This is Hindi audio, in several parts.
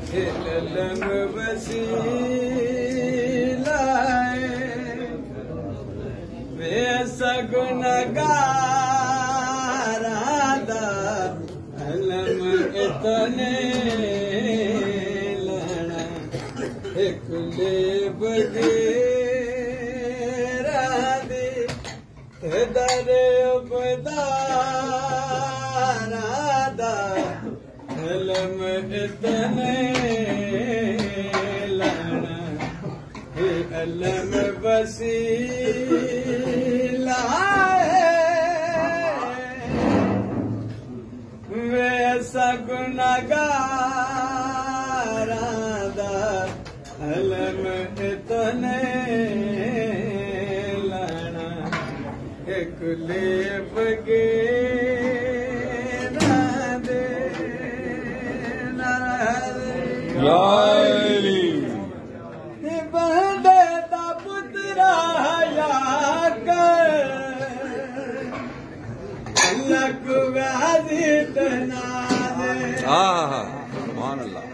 लंग वसीला बेसगुनगारा अलम इतने लड़ा एक लेब गेरा दे दरे उपदारा दा अलम इतने लड़ा अलम वसीला सगुनगारा दा अलम इतने लाना एक लेप गेरा दे बंदे दा पुत्रा या कर अल्लाह को वाजिद ना मान अल्लाह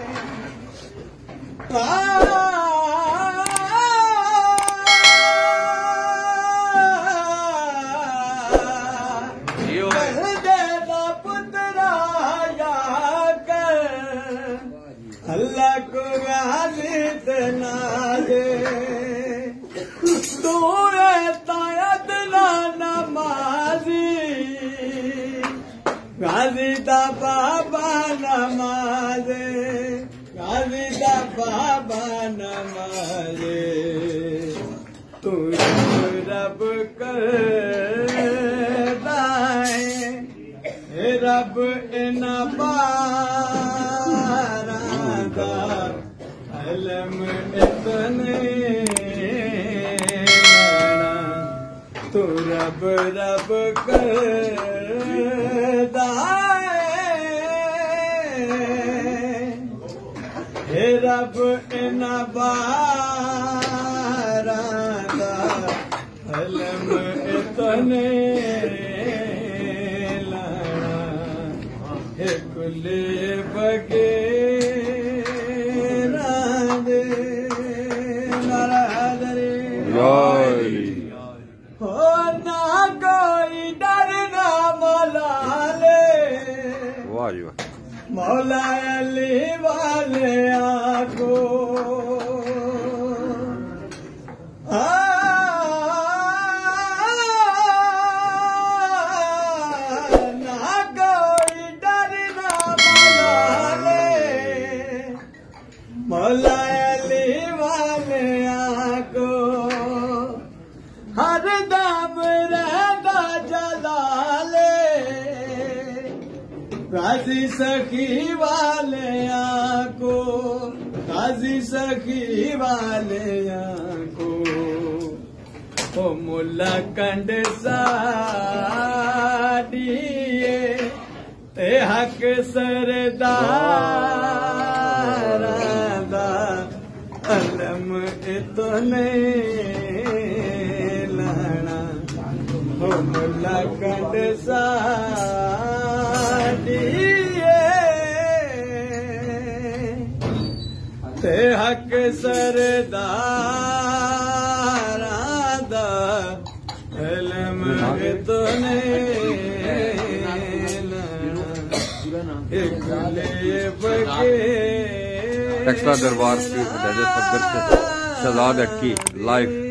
पुत्रा या कर अल्लाह को वाजिद ना दे तू तायत ना नमाजी गाजी दा बाबा नमाजे गाजी दा बाबा नमाजे तू रब कर दाए रब इन बारा दा अलम इतने लाना तू रब रब कर रब इन बारा दा अलम इतने लाना एक लेब गेरा दे हो ना कोई डर ना मौला ले मौला अली वाले आको ना कोई डर ना मौला ले मौला अली वाले आको हर दम रहता जलाले गाजी सखी वाले आको गाजी सखी वाले आको ओ मुल्ला कंड साडिए ते हक सरदार दा अलम इतने लाना ओ मुल्ला कंड ते हक सरदार दा अलम इतने एक लेब एक्स्ट्रा दरबार की शहजाद अक्की लाइव